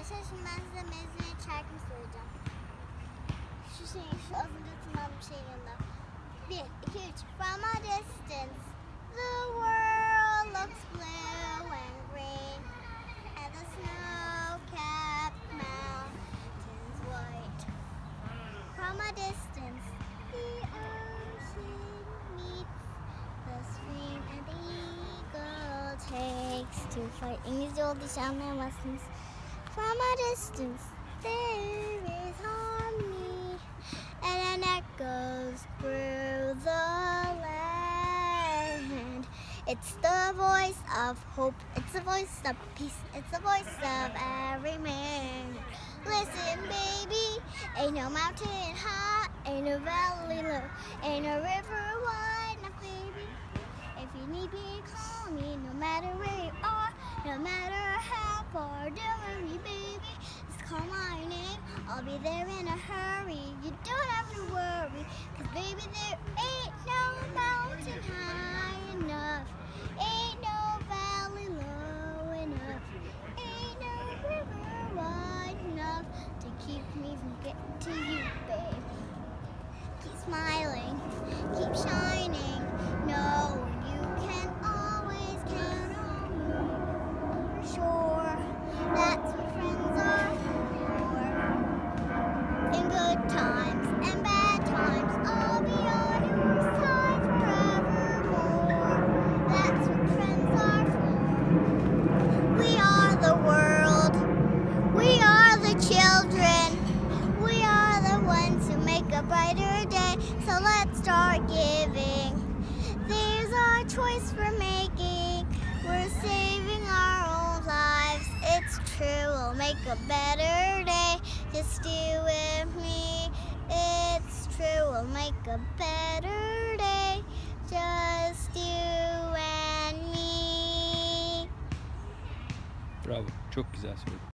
Arkadaşlar şimdi ben size mezuniyet şarkımı söyleyeceğim. Şu az önce tınladığım şeyin yanında. 1, 2, 3. From a distance, the world looks blue and green, and the snow-capped mountains white. From a distance, the ocean meets the stream, and the eagle takes to flight. İngilizce olduğu için anlayamazsınız. From a distance, there is harmony, and an echoes through the land. It's the voice of hope, it's the voice of peace, it's the voice of every man. Listen, baby, ain't no mountain high, ain't no valley low, ain't no river wide enough, baby. If you need me, call me, no matter where you are, no matter how far, don't worry, baby. Just call my name, I'll be there in a hurry. You don't have to worry, 'cause baby, there ain't no mountain high enough, ain't no valley low enough, ain't no river wide enough to keep me from getting to you, babe. Keep smiling, keep shining, know you can always count on me. For sure, that's what friends are for. In good times and bad times, I'll be on your side forevermore. That's what friends are for. We are the world, we are the children, we are the ones who make a brighter day. So let's start giving. There's our choice we're making. We're saving our own lives. It's true, we'll make a better day. Just do with me. It's true, we'll make a better day. Just you and me. Bravo. Çok güzel söyledin.